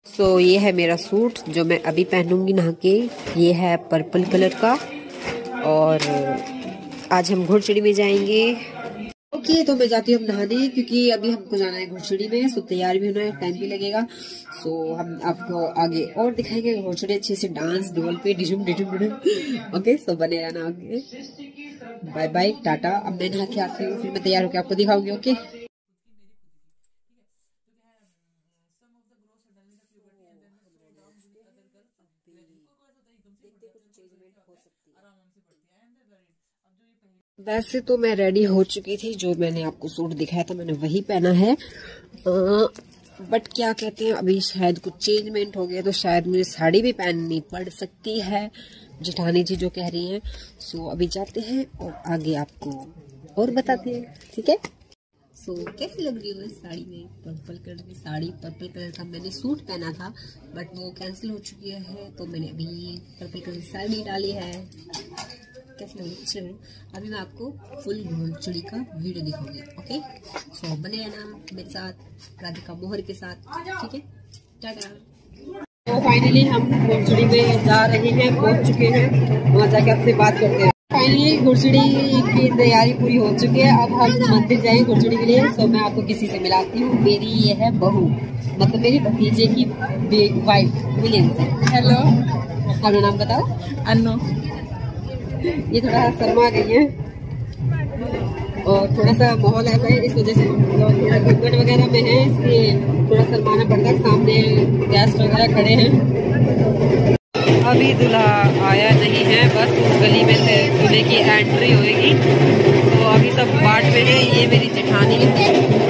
ये है मेरा सूट जो मैं अभी पहनूंगी नहा के। ये है पर्पल कलर का और आज हम घुड़चड़ी में जाएंगे। ओके, तो मैं जाती हूँ नहाने क्योंकि अभी हमको जाना है घुड़चड़ी में। सो तैयार भी होना है, टाइम भी लगेगा। सो हम आपको आगे और दिखाएंगे घुड़चड़ी अच्छे से, डांस डोल पे डिजुम डिजुम डिजुम। ओके, सो बने रहना आगे। Bye bye, tata. अब मैं नहा के आती हूँ, फिर मैं तैयार होकर आपको दिखाऊंगी। ओके, वैसे तो मैं रेडी हो चुकी थी, जो मैंने आपको सूट दिखाया था मैंने वही पहना है। बट क्या कहते हैं, अभी शायद कुछ चेंजमेंट हो गया तो शायद मुझे साड़ी भी पहननी पड़ सकती है, जेठानी जी जो कह रही हैं। सो अभी जाते हैं और आगे आपको और बताते हैं, ठीक है। सो कैसी लग रही हो इस साड़ी में? पर्पल कलर की साड़ी, पर्पल कलर का मैंने सूट पहना था बट वो कैंसिल हो चुकी है, तो मैंने अभी पर्पल कलर की साड़ी डाली है। कैसे लग रही है? अभी मैं आपको फुल घुड़चड़ी का वीडियो दिखाऊंगी। ओके, सो बने रहना मेरे साथ, राधिका मोहर के साथ, ठीक है। टाटा। तो फाइनली हम घुड़चड़ी में जा रहे हैं, पहुंच चुके हैं, वहाँ जाके आपसे बात करते हैं। फाइनली घुड़चड़ी की तैयारी पूरी हो चुकी है, अब हम मंदिर जाएंगे घुड़चड़ी के लिए। तो मैं आपको किसी से मिलाती हूँ, मेरी ये है बहू, मतलब मेरी भतीजे की वाइफ विलियम से। हेलो, अपना नाम बताओ। अन्नो। ये थोड़ा शर्मा गई है और थोड़ा सा माहौल ऐसा है, इस वजह से थोड़ा घूंघट वगैरह में है, इसलिए थोड़ा शर्माना पड़ता है। सामने गेस्ट वगैरह खड़े हैं। अभी दूल्हा आया नहीं है, बस उस गली में से दूल्हे की एंट्री होगी। तो अभी सब बाट में है। ये मेरी जेठानी है,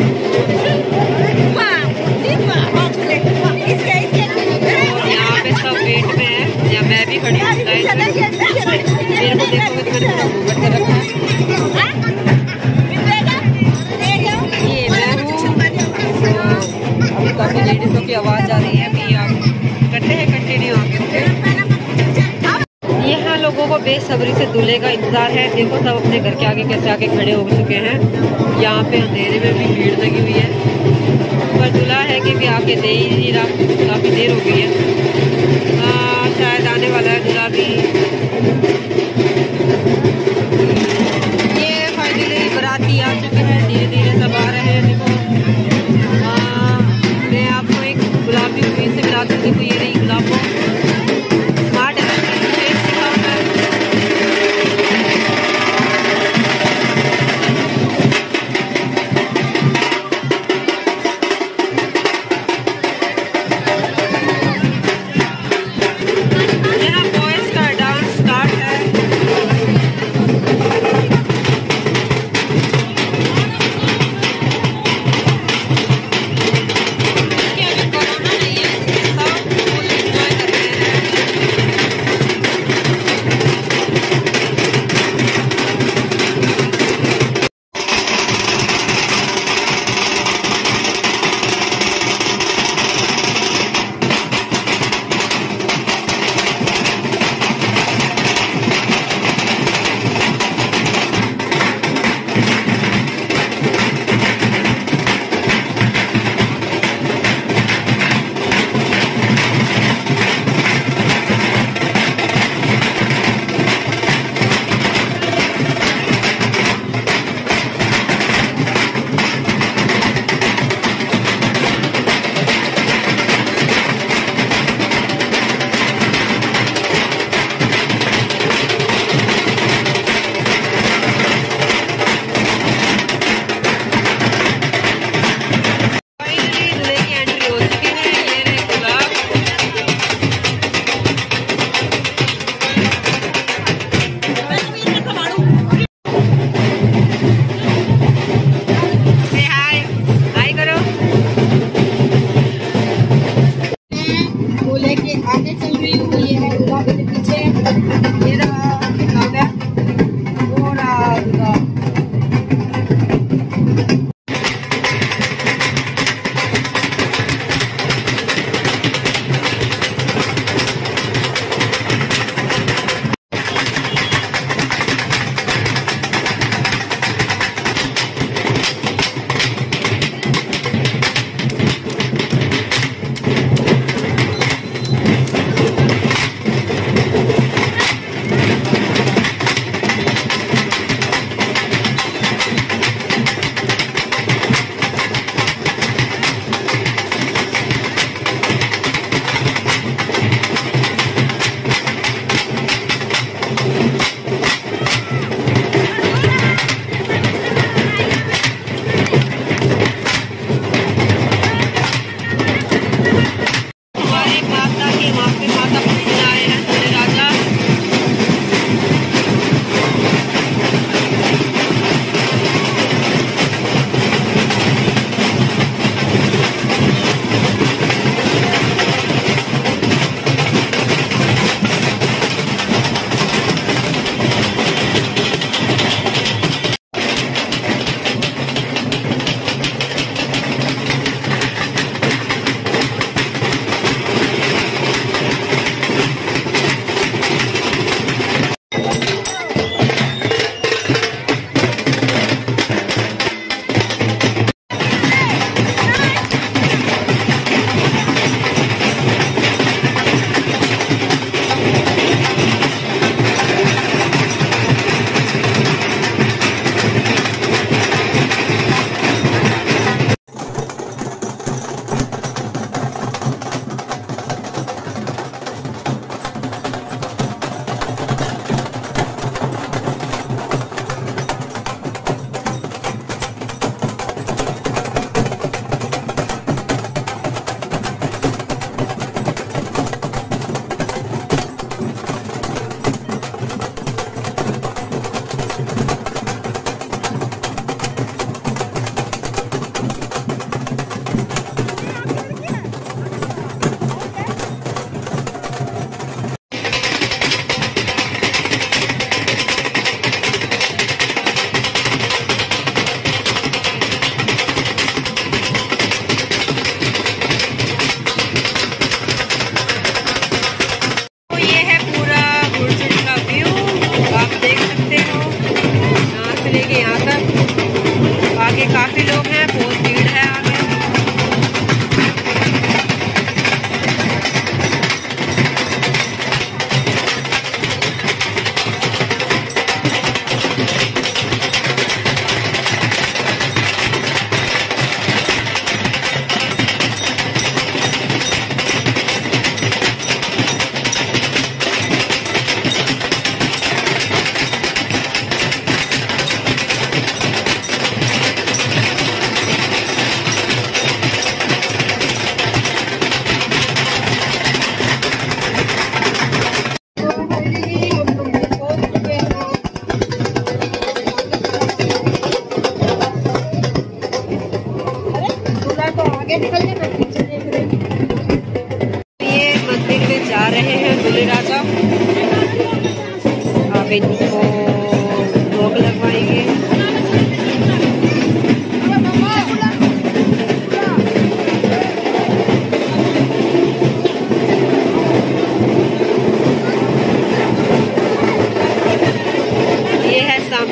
यहाँ पे सब वेट में है, या मैं भी खड़ी हूँ। मेरे को देखोगे तो मैंने थोड़ा घूंघट कर रखा है। ये मैं हूँ। अभी काफी लेडीजों की आवाज आ रही है, अभी आप करते हैं कंटिन्यू आगे। यहाँ लोगों को बेसब्री से दूल्हे का इंतजार है। देखो सब अपने घर के आगे कैसे आके खड़े हो चुके हैं। यहाँ पे अंधेरे में भी भीड़ लगी हुई है, पर दूल्हा है कि भी आके दे ही नहीं रहा, काफी देर हो गई है। शायद आने वाला है दूल्हा भी। ये फाइनली बाराती आ चुके हैं, धीरे धीरे सब आ रहे हैं। देखो मैं आपको एक गुलाबी उम्मीद से मिला दूंगी, तो ये रही गुलाबो। स्मार्ट है,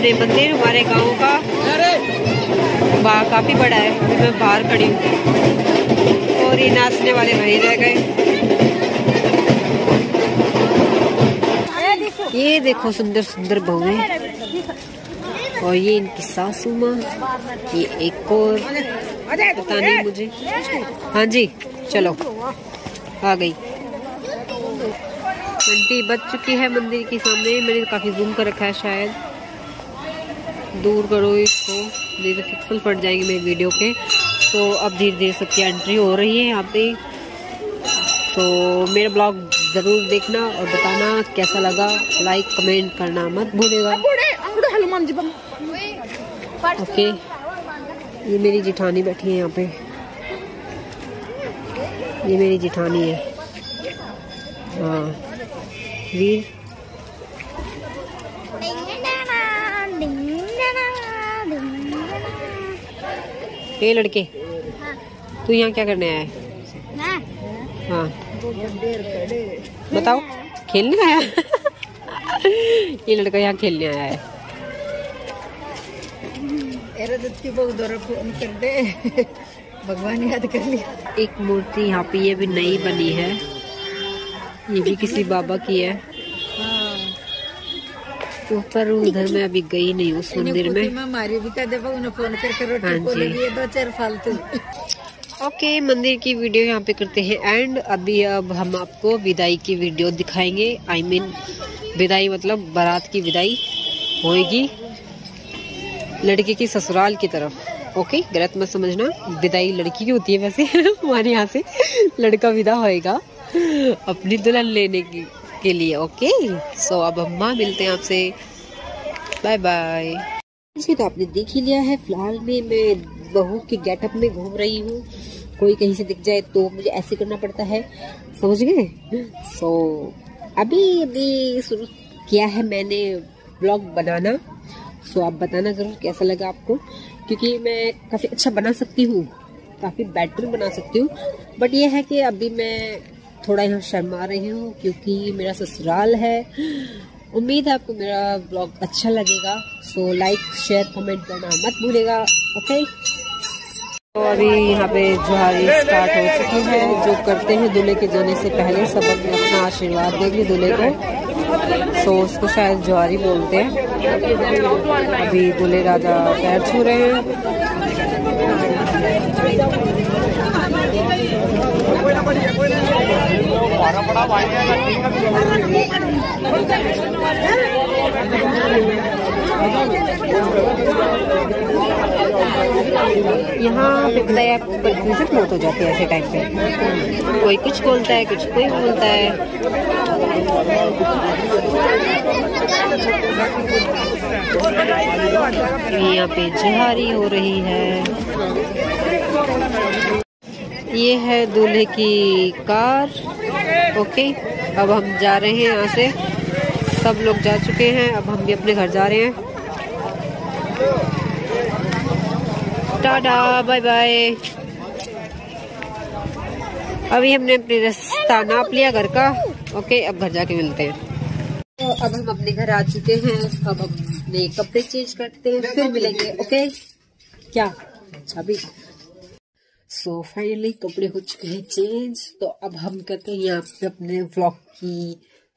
अपने मंदिर हमारे गांव का काफी बड़ा है। अभी मैं बाहर खड़ी हूँ और ये नाचने वाले वहीं रह गए। ये देखो सुंदर सुंदर बहुएं और ये इनकी सासू माँ, ये एक और पता नहीं मुझे। हाँ जी चलो आ गई। घंटी बज चुकी है मंदिर के सामने। मैंने काफी जूम कर रखा है, शायद दूर करो इसको, नहीं तो पिक्सल पड़ जाएंगे मेरी वीडियो के। तो अब धीरे धीरे सबकी एंट्री हो रही है यहाँ पे। तो मेरा ब्लॉग जरूर देखना और बताना कैसा लगा। लाइक कमेंट करना मत भूलेगा। ओके, ये मेरी जिठानी बैठी है यहाँ पे। ये मेरी जिठानी है। हाँ वीर, ये लड़के तू यहाँ क्या करने आया है? हाँ बताओ, खेलने आया? ये लड़का यहाँ खेलने आया है। भगवान याद कर लिया। एक मूर्ति यहाँ पे ये भी नई बनी है, ये भी किसी बाबा की है। ऊपर उधर में अभी गई नहीं उस मंदिर में। ओके, मंदिर की वीडियो यहाँ पे करते हैं एंड। अब हम आपको विदाई की वीडियो दिखाएंगे। I mean, विदाई मतलब बारात की विदाई होएगी लड़के की ससुराल की तरफ। ओके, गलत मत समझना, विदाई लड़की की होती है वैसे। हमारे यहाँ से लड़का विदा होएगा अपनी दुल्हन लेने के लिए। ओके सो अब अम्मा मिलते हैं आपसे, बाय बाय। जी तो आपने देख ही लिया है, फिलहाल में मैं बहू के गेटअप में घूम रही हूँ। कोई कहीं से दिख जाए तो मुझे ऐसे करना पड़ता है, समझ गए? सो अभी शुरू किया है मैंने ब्लॉग बनाना। सो आप बताना जरूर कैसा लगा आपको, क्योंकि मैं काफी अच्छा बना सकती हूँ, काफी बेटर बना सकती हूँ। बट ये है कि अभी मैं थोड़ा यहाँ शर्मा रही हूँ क्योंकि मेरा ससुराल है। उम्मीद है आपको मेरा ब्लॉग अच्छा लगेगा। सो लाइक शेयर कमेंट करना मत भूलेगा। ओके, तो अभी यहाँ पे जुहारी स्टार्ट हो चुकी है। जो करते हैं दूल्हे के जाने से पहले, सब अपना आशीर्वाद देंगे दूल्हे को। सो उसको शायद जुहारी बोलते हैं। अभी दूल्हे राजा पैर छू रहे हैं। यहाँ पे पता है आपको कंफ्यूजन बहुत हो जाती है ऐसे टाइम पे। कोई कुछ बोलता है, कुछ कोई बोलता है। यहाँ पे जुहारी हो रही है। ये है दूल्हे की कार। ओके, अब हम जा रहे हैं यहाँ से। सब लोग जा चुके हैं, अब हम भी अपने घर जा रहे हैं। Tata bye bye. अभी हमने अपने रास्ता नाप लिया घर का। ओके, अब घर जाके मिलते हैं। तो अब हम अपने घर आ चुके हैं। अब अपने कपड़े चेंज करते हैं, फिर मिलेंगे। ओके क्या? अच्छा भी। सो फाइनली कपड़े हो चुके हैं चेंज। तो अब हम करते हैं यहाँ पे अपने व्लॉग की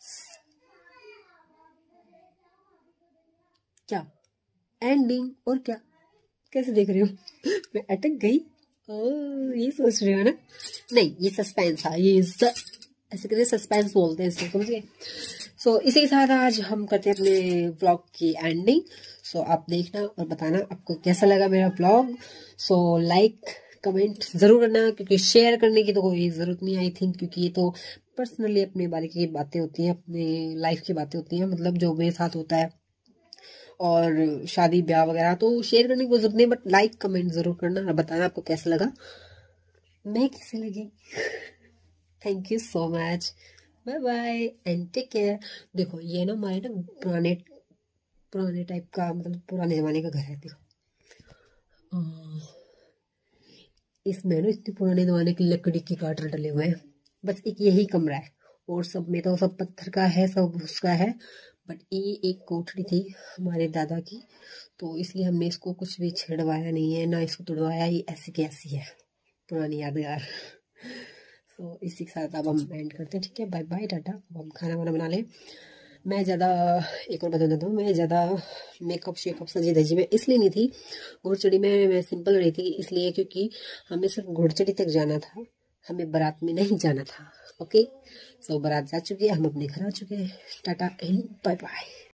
क्या एंडिंग। और क्या, कैसे देख रहे हो? मैं अटक गई। ये सोच रहे हो ना? नहीं, ये सस्पेंस था। ये ऐसे करके सस्पेंस बोलते हैं इसको, समझ गए? सो इसी के साथ आज हम करते हैं अपने व्लॉग की एंडिंग। सो आप देखना और बताना आपको कैसा लगा मेरा व्लॉग। सो लाइक कमेंट जरूर करना, क्योंकि शेयर करने की तो कोई जरूरत नहीं आई थिंक, क्योंकि ये तो पर्सनली अपने बारे की बातें होती हैं, अपने लाइफ की बातें होती हैं, मतलब जो मेरे साथ होता है और शादी ब्याह वगैरह। तो शेयर करने की कोई जरूरत नहीं, बट लाइक कमेंट जरूर करना और बताना आपको कैसा लगा, मैं कैसे लगी। Thank you so much, bye bye and take care. देखो ये ना हमारे ना पुराने टाइप का, मतलब पुराने जमाने का घर है। देखो इसमें ना इतने पुराने जमाने की लकड़ी के गाटर डले हुए हैं। बस एक यही कमरा है और सब में तो सब पत्थर का है, सब उसका है। बट ये एक कोठड़ी थी हमारे दादा की, तो इसलिए हमने इसको कुछ भी छेड़वाया नहीं है, ना इसको तुड़वाया, ये ऐसी की ऐसी है, पुरानी यादगार। तो इसी के साथ अब हम एंड करते हैं, ठीक है, बाय बाय टाटा। अब हम खाना वाना बना लें। मैं ज़्यादा, एक और बता देता हूँ, मैं ज़्यादा मेकअप शेकअप सजी धजी में इसलिए नहीं थी, घुड़चड़ी में मैं सिंपल रही थी इसलिए, क्योंकि हमें सिर्फ घुड़चड़ी तक जाना था, हमें बारात में नहीं जाना था। ओके, सो बारात जा चुकी है, हम अपने घर आ चुके हैं। Tata and bye bye.